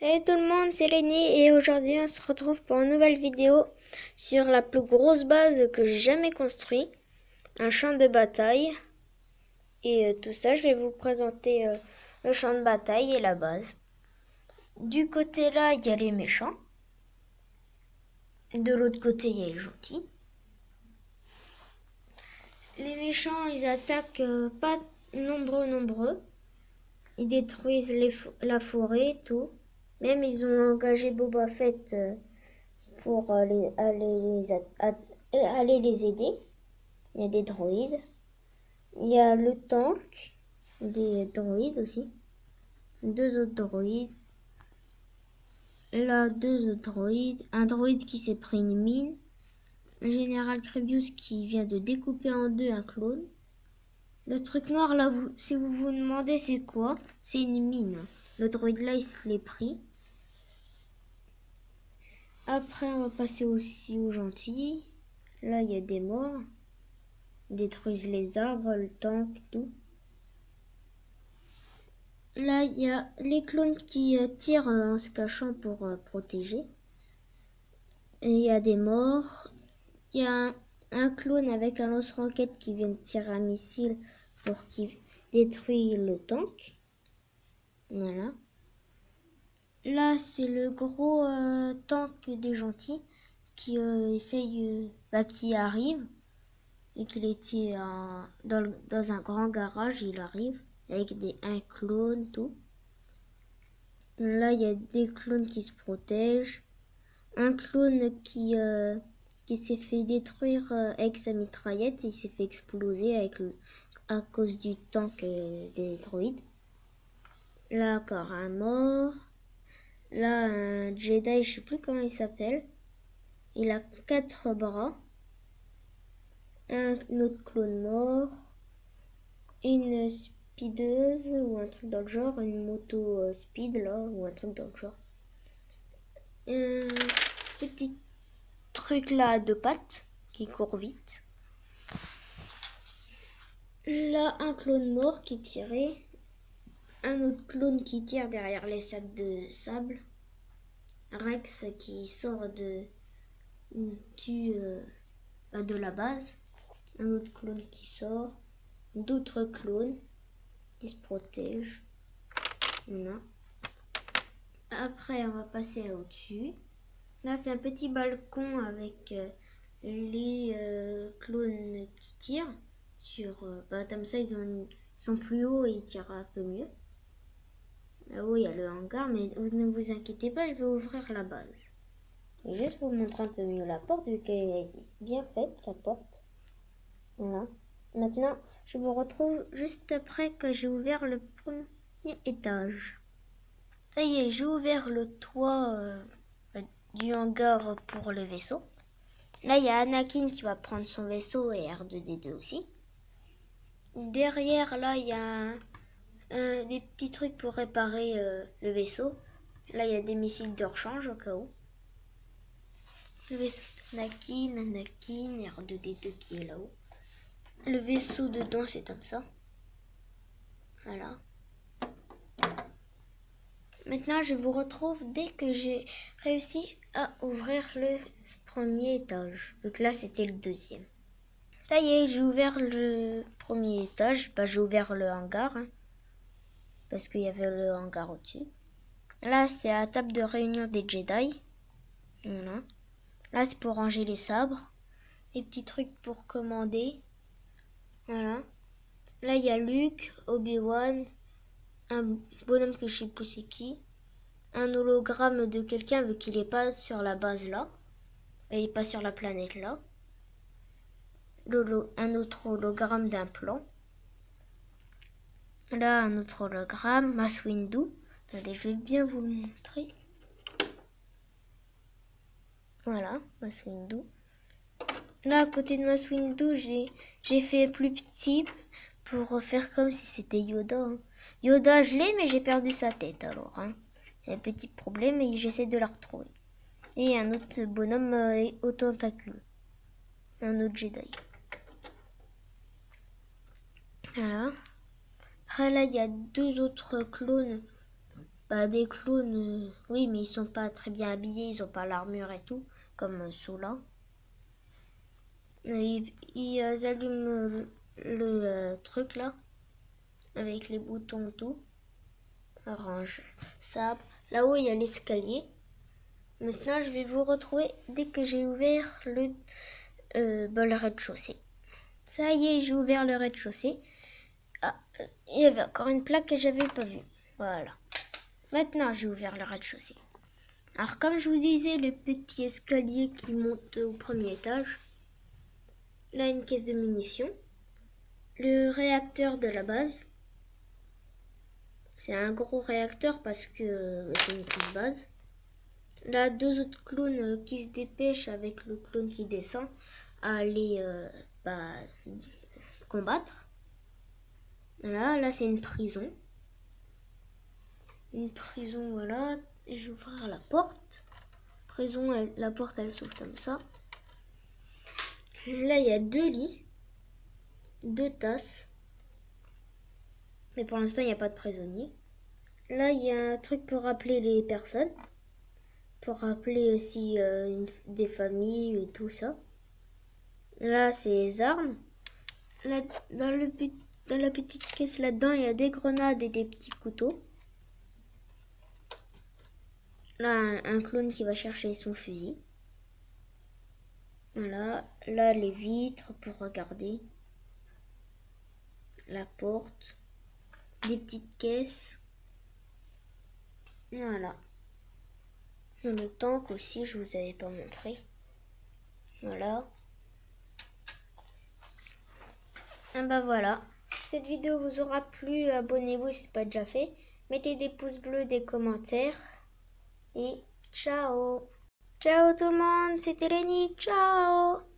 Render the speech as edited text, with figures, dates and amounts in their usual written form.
Salut tout le monde, c'est Lenny et aujourd'hui on se retrouve pour une nouvelle vidéo sur la plus grosse base que j'ai jamais construite, un champ de bataille. Et tout ça, je vais vous présenter le champ de bataille et la base. Du côté là, il y a les méchants. De l'autre côté, il y a les gentils. Les méchants, ils attaquent pas nombreux. Ils détruisent la forêt, tout. Même ils ont engagé Boba Fett pour aller les aider. Il y a des droïdes. Il y a le tank, des droïdes aussi. 2 autres droïdes. Là, 2 autres droïdes. Un droïde qui s'est pris une mine. Un général Grievous qui vient de découper en 2 un clone. Le truc noir là, si vous vous demandez c'est quoi, c'est une mine. Le droïde là, il se l'est pris. Après, on va passer aussi aux gentils. Là, il y a des morts. Ils détruisent les arbres, le tank, tout. Là, il y a les clones qui tirent en se cachant pour protéger. Et il y a des morts. Il y a un clone avec un lance-roquette qui vient de tirer un missile pour qu'il détruise le tank. Voilà. Là, c'est le gros tank des gentils qui qui arrive et qu'il était dans un grand garage. Il arrive avec un clone, tout. Là, il y a des clones qui se protègent. Un clone qui s'est fait détruire avec sa mitraillette. Il s'est fait exploser à cause du tank des droïdes. Là, encore un mort. Là, un Jedi, je sais plus comment il s'appelle. Il a 4 bras. Un autre clone mort. Une speedeuse ou un truc dans le genre. Une moto speed là ou un truc dans le genre. Un petit truc là à 2 pattes qui court vite. Là, un clone mort qui tirait. Un autre clone qui tire derrière les sacs de sable. Rex qui sort de la base. Un autre clone qui sort. D'autres clones qui se protègent. Voilà. Après, on va passer au-dessus. Là, c'est un petit balcon avec les clones qui tirent. Comme ça, ils sont plus hauts et ils tirent un peu mieux. Là-haut, il y a le hangar, mais ne vous inquiétez pas, je vais ouvrir la base. Et juste pour vous montrer un peu mieux la porte, vu qu'elle est bien faite, la porte. Voilà. Maintenant, je vous retrouve juste après que j'ai ouvert le premier étage. Ça y est, j'ai ouvert le toit du hangar pour le vaisseau. Là, il y a Anakin qui va prendre son vaisseau et R2-D2 aussi. Derrière, là, il y a des petits trucs pour réparer le vaisseau. Là, il y a des missiles de rechange au cas où. Le vaisseau d'Anakin, R2-D2 qui est là-haut. Le vaisseau dedans, c'est comme ça. Voilà. Maintenant, je vous retrouve dès que j'ai réussi à ouvrir le premier étage. Donc là, c'était le deuxième. Ça y est, j'ai ouvert le premier étage. J'ai ouvert le hangar. Parce qu'il y avait le hangar au-dessus. Là, c'est la table de réunion des Jedi. Voilà. Là, c'est pour ranger les sabres. Des petits trucs pour commander. Voilà. Là, il y a Luke, Obi-Wan, un bonhomme que je sais plus c'est qui. Un hologramme de quelqu'un vu qu'il n'est pas sur la base là. Il n'est pas sur la planète là. Un autre hologramme d'un plan. Là, un autre hologramme, Mace Windu. Attendez, je vais bien vous le montrer. Voilà, Mace Windu. Là, à côté de Mace Windu, j'ai fait plus petit pour faire comme si c'était Yoda. Yoda, je l'ai, mais j'ai perdu sa tête alors. Il y a un petit problème et j'essaie de la retrouver. Et un autre bonhomme aux tentacules. Un autre Jedi. Voilà. Après là, il y a 2 autres clones des clowns, oui, mais ils sont pas très bien habillés, ils ont pas l'armure et tout, comme ceux-là. Ils allument le truc là, avec les boutons tout. Orange, sabre. Là-haut, il y a l'escalier. Maintenant, je vais vous retrouver dès que j'ai ouvert le rez-de-chaussée. Ça y est, j'ai ouvert le rez-de-chaussée. Ah, il y avait encore une plaque que j'avais pas vue. Voilà. Maintenant, j'ai ouvert le rez-de-chaussée. Alors, comme je vous disais, le petit escalier qui monte au premier étage. Là, une caisse de munitions. Le réacteur de la base. C'est un gros réacteur parce que c'est une grosse base. Là, 2 autres clowns qui se dépêchent avec le clown qui descend à aller combattre. Là c'est une prison. Une prison, voilà. Et je vais ouvrir la porte. Prison, la porte elle s'ouvre comme ça. Là, il y a 2 lits, 2 tasses. Mais pour l'instant, il n'y a pas de prisonnier. Là, il y a un truc pour rappeler les personnes. Pour rappeler aussi des familles et tout ça. Là, c'est les armes. Là, dans la petite caisse là-dedans, il y a des grenades et des petits couteaux. Là, un clown qui va chercher son fusil. Voilà. Là, les vitres pour regarder. La porte. Des petites caisses. Voilà. Le tank aussi, je vous avais pas montré. Voilà. Et voilà. Si cette vidéo vous aura plu, abonnez-vous si ce n'est pas déjà fait. Mettez des pouces bleus, des commentaires. Et ciao. Ciao tout le monde, c'était Lenny. Ciao.